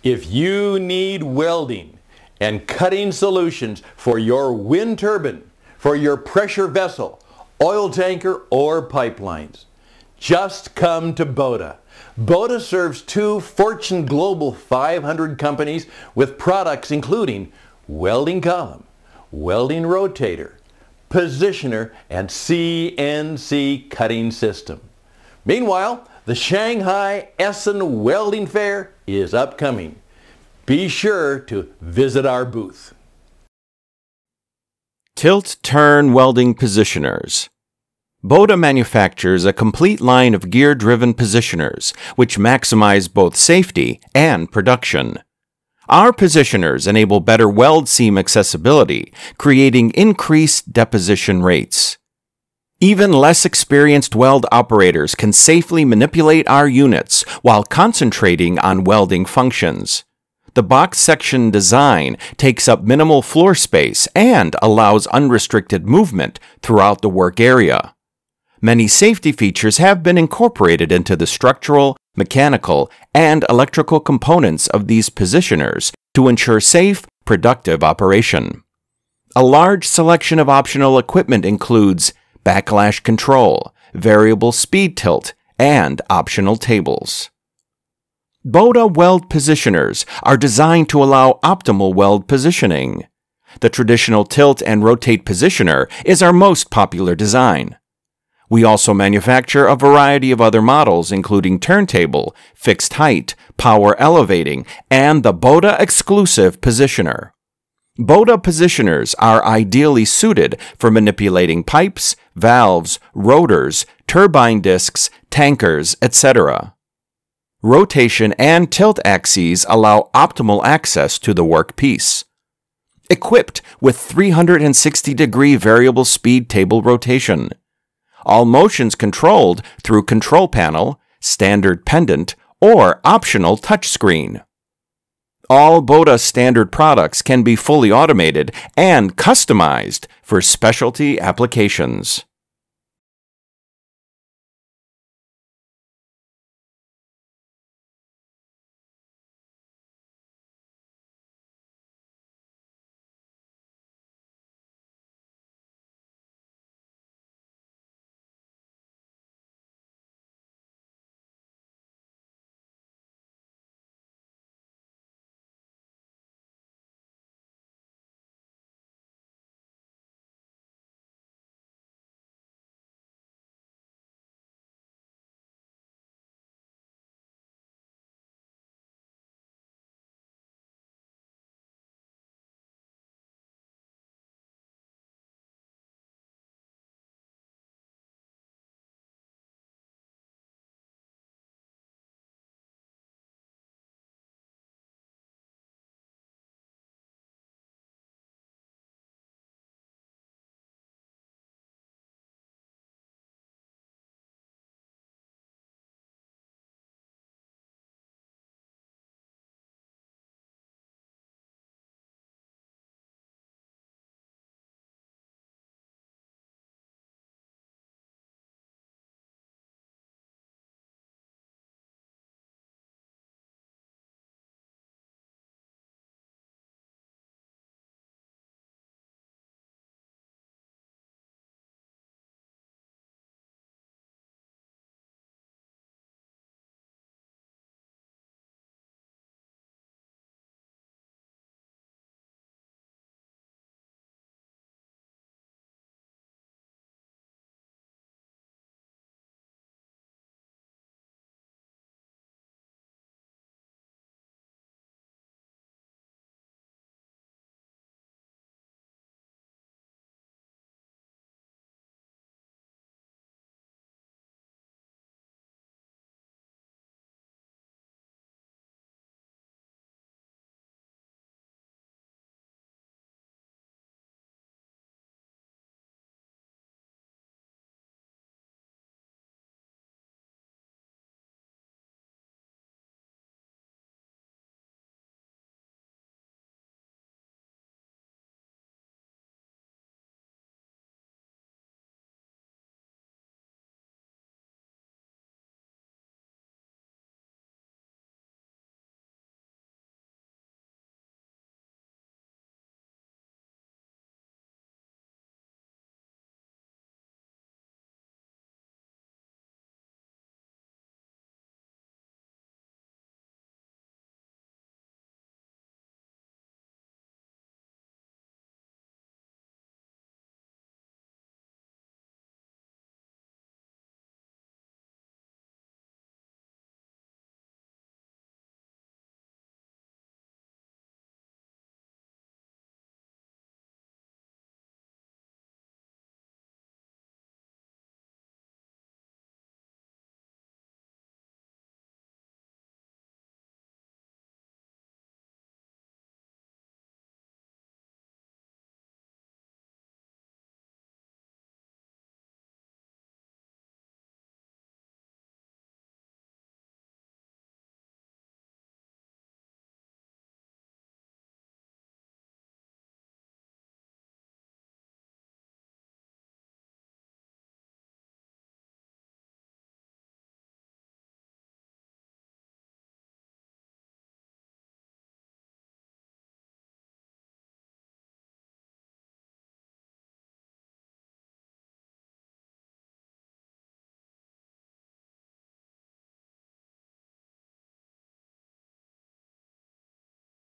If you need welding and cutting solutions for your wind turbine, for your pressure vessel, oil tanker, or pipelines, just come to BOTA. BOTA serves 2 Fortune Global 500 companies with products including welding column, welding rotator, positioner, and CNC cutting system. Meanwhile, the Shanghai Essen Welding Fair is upcoming. Be sure to visit our booth. Tilt-turn welding positioners. BOTA manufactures a complete line of gear-driven positioners, which maximize both safety and production. Our positioners enable better weld seam accessibility, creating increased deposition rates. Even less experienced weld operators can safely manipulate our units while concentrating on welding functions. The box section design takes up minimal floor space and allows unrestricted movement throughout the work area. Many safety features have been incorporated into the structural, mechanical, and electrical components of these positioners to ensure safe, productive operation. A large selection of optional equipment includes backlash control, variable speed tilt, and optional tables. BOTA Weld Positioners are designed to allow optimal weld positioning. The traditional tilt and rotate positioner is our most popular design. We also manufacture a variety of other models including turntable, fixed height, power elevating, and the BOTA exclusive positioner. BOTA positioners are ideally suited for manipulating pipes, valves, rotors, turbine discs, tankers, etc. Rotation and tilt axes allow optimal access to the workpiece. Equipped with 360-degree variable speed table rotation. All motions controlled through control panel, standard pendant, or optional touchscreen. All BOTA standard products can be fully automated and customized for specialty applications.